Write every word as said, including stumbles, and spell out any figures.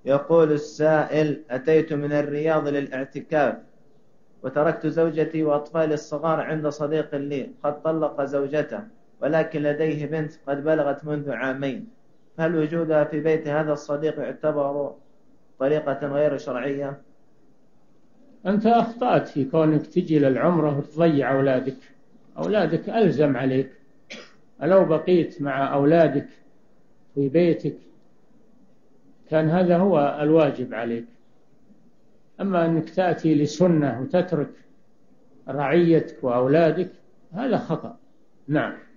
يقول السائل: أتيت من الرياض للاعتكاف، وتركت زوجتي وأطفالي الصغار عند صديق لي قد طلق زوجته، ولكن لديه بنت قد بلغت منذ عامين، هل وجودها في بيت هذا الصديق يعتبر طريقة غير شرعية؟ أنت أخطأت في كونك تجي للعمرة وتضيع أولادك. أولادك ألزم عليك، لو بقيت مع أولادك في بيتك كان هذا هو الواجب عليك. أما أنك تأتي لسنة وتترك رعيتك وأولادك هذا خطأ. نعم.